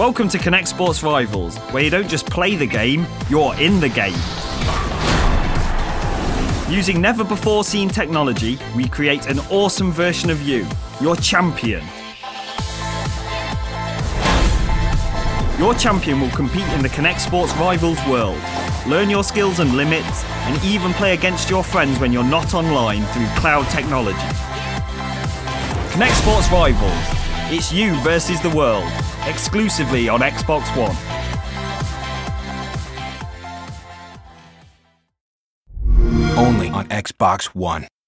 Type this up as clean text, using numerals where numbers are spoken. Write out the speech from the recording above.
Welcome to Kinect Sports Rivals, where you don't just play the game, you're in the game. Using never-before-seen technology, we create an awesome version of you, your champion. Your champion will compete in the Kinect Sports Rivals world, learn your skills and limits, and even play against your friends when you're not online through cloud technology. Kinect Sports Rivals. It's you versus the world, exclusively on Xbox One. Only on Xbox One.